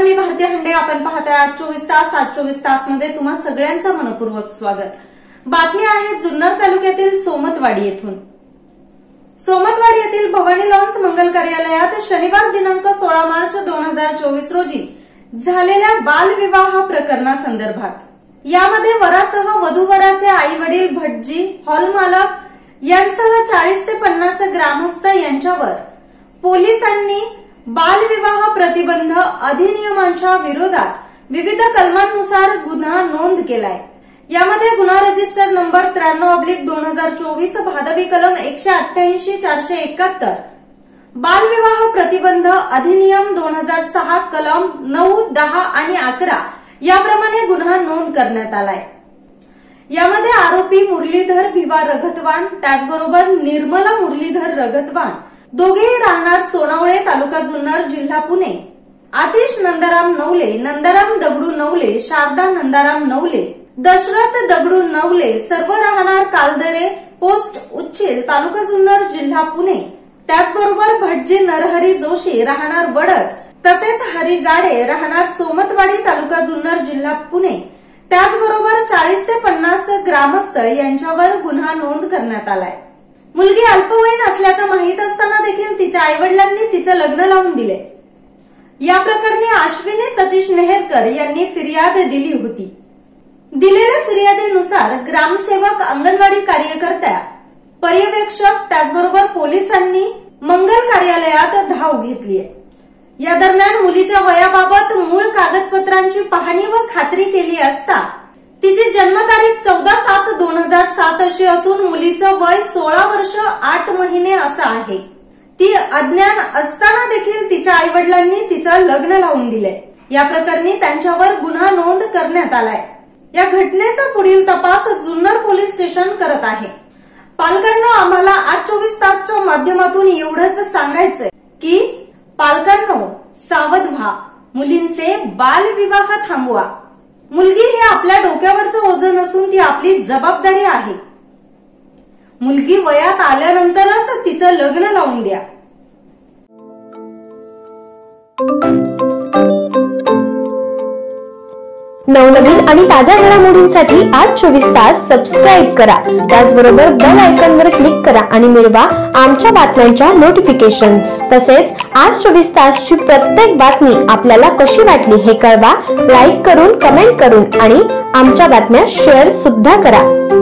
मी भारती हंडे. आपण पाहताय आज 24 तास. आज 24 तास मध्ये तुम्हा सगळ्यांचं मनपूर्वक स्वागत. बातमी आहे जुन्नर तालुक्यातील सोमतवाडी येथून. सोमतवाडी येथील भवानी लॉन्स मंगल कार्यालयात शनिवार दिनांक 16 मार्च 2024 रोजी झालेल्या बालविवाह प्रकरणासंदर्भात यामध्ये वरासह वधूवराचे आई वडील, भटजी, हॉल मालक यांसह 40 ते 50 ग्रामस्थ यांच्यावर पोलिसांनी बालविवाह प्रतिबंध अधिनियमांच्या विरोधात विविध कलमांनुसार गुन्हा नोंद केलाय. यामध्ये गुन्हा रजिस्टर नंबर 93/2024 भादवी कलम 188-471, बालविवाह प्रतिबंध अधिनियम 2006 कलम 9, 10 आणि 11 याप्रमाणे गुन्हा नोंद करण्यात आलाय. यामध्ये आरोपी मुरलीधर भिवा रघतवान, त्याचबरोबर निर्मला मुरलीधर रघतवान दोघेही राहणार सोनावळे, तालुका जुन्नर, जिल्हा पुणे, आतिश नंदाराम नवले, नंदाराम दगडू नवले, शारदा नंदाराम नवले, दशरथ दगडू नवले सर्व राहणार कालदरे, पोस्ट उच्चेल, तालुका जुन्नर, जिल्हा पुणे, त्याचबरोबर भटजी नरहरी जोशी राहणार वडज, तसेच हरी गाडे राहणार सोमतवाडी, तालुका जुन्नर, जिल्हा पुणे, त्याचबरोबर 40 ते 50 ग्रामस्थ यांच्यावर गुन्हा नोंद करण्यात आलाय. मुलगी अल्पवयीन असल्याचं माहीत असताना देखील तिच्या आईवडिलांनी तिचं लग्न लावून दिले. या प्रकरणी अश्विनी सतीश नेहरकर यांनी फिर्याद दिली होती. दिलेल्या फिर्यादीनुसार ग्रामसेवक, अंगणवाडी कार्यकर्त्या, पर्यवेक्षक त्याचबरोबर पोलिसांनी मंगल कार्यालयात धाव घेतलीय. या दरम्यान मुलीच्या वयाबाबत मूळ कागदपत्रांची पाहणी व खात्री केली असता तिची जन्मतारीख 14/7/2007 अशी असून मुलीचं वय 16 वर्ष 8 महिने असं आहे. ती अज्ञान असताना देखील तिच्या आईवडिलांनी तिचं लग्न लावून दिलंय. या प्रकरणी त्यांच्यावर गुन्हा नोंद करण्यात आलाय. या घटनेचा पुढील तपास जुन्नर पोलीस स्टेशन करत आहे. पालकांना आम्हाला आज 24 तासच्या माध्यमातून एवढंच सांगायचंय की पालकांनो सावध व्हा, मुलींचे बालविवाह थांबवा. मुलगी हे आपल्या डोक्यावरचं ओझं नसून ती आपली जबाबदारी आहे. मुलगी वयात आल्यानंतरच तिचं लग्न लावून द्या. नवनवीन आणि ताज्या घडामोडींसाठी आज 24 तास सबस्क्राईब करा. त्याचबरोबर बेल आयकॉनवर क्लिक करा आणि मिळवा आमच्या बातम्यांच्या नोटिफिकेशन्स. तसेच आज 24 तासची प्रत्येक बातमी आपल्याला कशी वाटली हे कळवा. लाईक करून, कमेंट करून आणि आमच्या बातम्या शेअर सुद्धा करा.